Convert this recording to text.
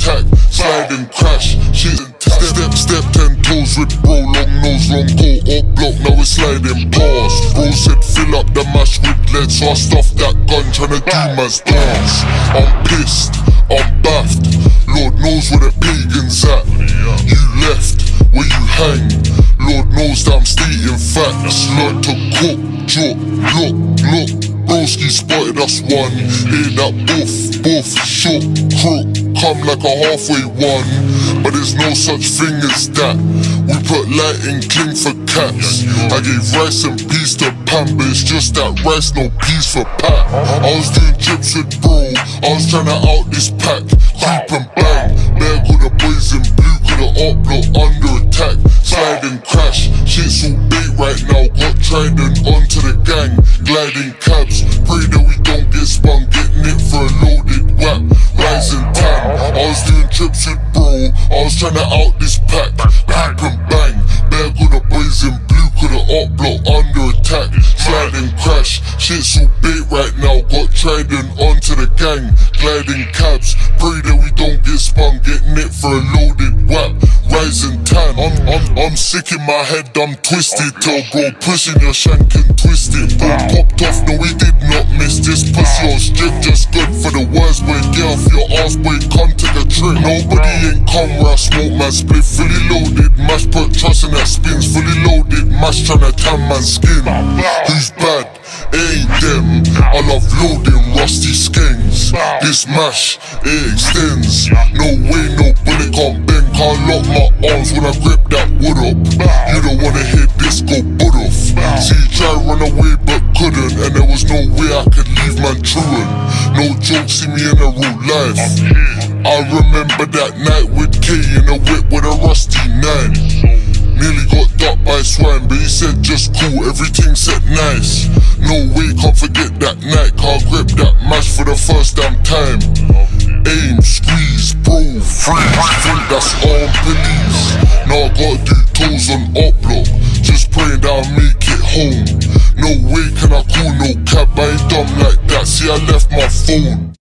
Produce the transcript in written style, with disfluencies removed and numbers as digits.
attack, slide and crash, shit step 10 toes with bro, long nose, long go up block, now it's sliding past. Bro said fill up the mash with lead, so I stuffed that gun tryna do man's dance. I'm pissed, I'm baffed, Lord knows where the pagans at. You left, where you hang, Lord knows that I'm stating facts. Learn to cook, drop, look, broski spotted us one. Hear that boof, shook, crook, come like a halfway one. But there's no such thing as that. We put light and cling for cats. I gave rice and peas to Pam, but it's just that rice, no peas for Pat. I was doing trips with bro, I was tryna out this pack. Creep and bang, there go the boys in blue, coulda upload under attack. Slide and crash, shit's all bait right now. Got trident onto the gang, gliding cabs. Pray that we don't get spun, getting it for a loaded whap. Rising tan, I was doing trips with bro, I was tryna out this pack. Creep and bang, there go the boys in blue, coulda upload under attack. Slide and crash, shit's all bait right now. Got trident onto the gang, gliding cabs. Pray that we don't get spun, getting it for a loaded whap. Rising tan, I'm sick in my head, I'm twisted. Tell bro, pushing your shank and twist it. Bro popped off, no he did not miss this. Pussy on strict, just good for the words. Boy, get off your ass, boy, come take a trip. Nobody ain't come where I smoke my split. Fully loaded, mash put trust in that spins. Fully loaded, mash tryna tan man's skin. Who's bad? It ain't them. I love loading rusty skanks. This mash, it extends. No way, no bullet can't bend. Can't lock my arms when I grip that wood up. You don't wanna hear this go butt off. See you try run away but couldn't, and there was no way I could leave man truant. No joke, see me in a real life. I remember that night with K in a whip with a rusty 9. Nearly got ducked by swine, but he said just cool, everything set nice. No way, can't forget that night. Can't grip that mash for the first damn time. Aim, squeeze, bro, freeze, think that's all police. Now I gotta do toes on upload, just praying that I'll make it home. No way can I call no cab, I ain't dumb like that, see I left my phone.